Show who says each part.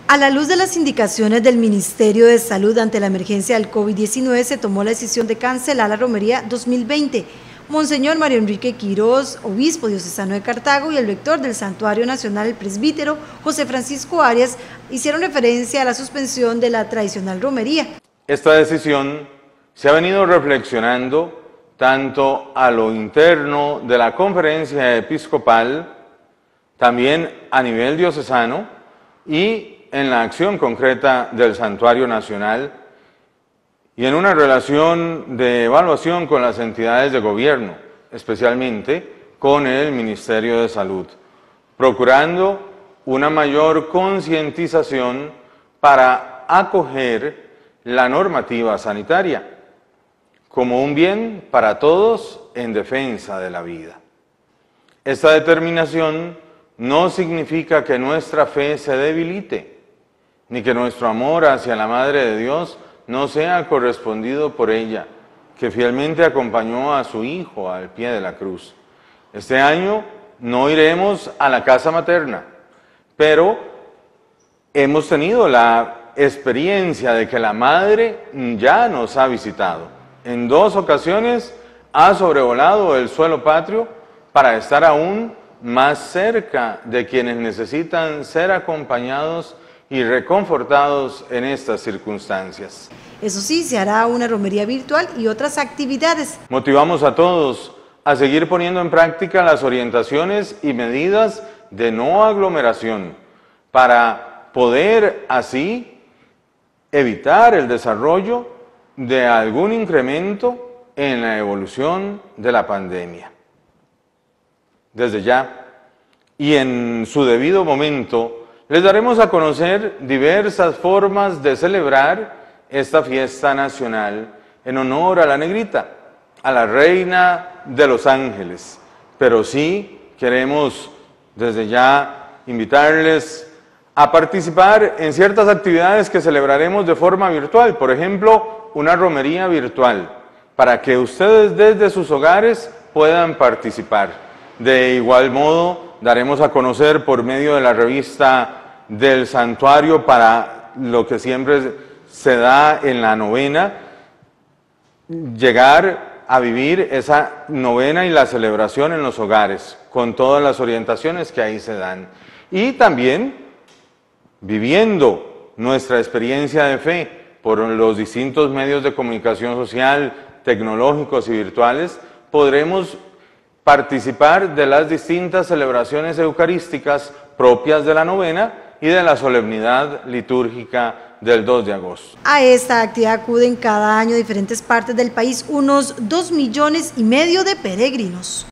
Speaker 1: A la luz de las indicaciones del Ministerio de Salud ante la emergencia del COVID-19, se tomó la decisión de cancelar la romería 2020. Monseñor Mario Enrique Quirós, obispo diocesano de Cartago, y el rector del Santuario Nacional, el presbítero José Francisco Arias, hicieron referencia a la suspensión de la tradicional romería.
Speaker 2: Esta decisión se ha venido reflexionando tanto a lo interno de la conferencia episcopal, también a nivel diocesano y en la acción concreta del Santuario Nacional y en una relación de evaluación con las entidades de gobierno, especialmente con el Ministerio de Salud, procurando una mayor concientización para acoger la normativa sanitaria como un bien para todos en defensa de la vida. Esta determinación no significa que nuestra fe se debilite, ni que nuestro amor hacia la Madre de Dios no sea correspondido por ella, que fielmente acompañó a su Hijo al pie de la cruz. Este año no iremos a la casa materna, pero hemos tenido la experiencia de que la Madre ya nos ha visitado. En 2 ocasiones ha sobrevolado el suelo patrio para estar aún más cerca de quienes necesitan ser acompañados y reconfortados en estas circunstancias.
Speaker 1: Eso sí, se hará una romería virtual y otras actividades.
Speaker 2: Motivamos a todos a seguir poniendo en práctica las orientaciones y medidas de no aglomeración para poder así evitar el desarrollo de algún incremento en la evolución de la pandemia. Desde ya y en su debido momento, les daremos a conocer diversas formas de celebrar esta fiesta nacional en honor a la negrita, a la reina de los ángeles. Pero sí queremos desde ya invitarles a participar en ciertas actividades que celebraremos de forma virtual. Por ejemplo, una romería virtual, para que ustedes desde sus hogares puedan participar. De igual modo, daremos a conocer por medio de la revista del santuario, para lo que siempre se da en la novena, llegar a vivir esa novena y la celebración en los hogares, con todas las orientaciones que ahí se dan. Y también viviendo nuestra experiencia de fe por los distintos medios de comunicación social, tecnológicos y virtuales, podremos participar de las distintas celebraciones eucarísticas propias de la novena y de la solemnidad litúrgica del 2 de agosto.
Speaker 1: A esta actividad acuden cada año de diferentes partes del país unos 2,5 millones de peregrinos.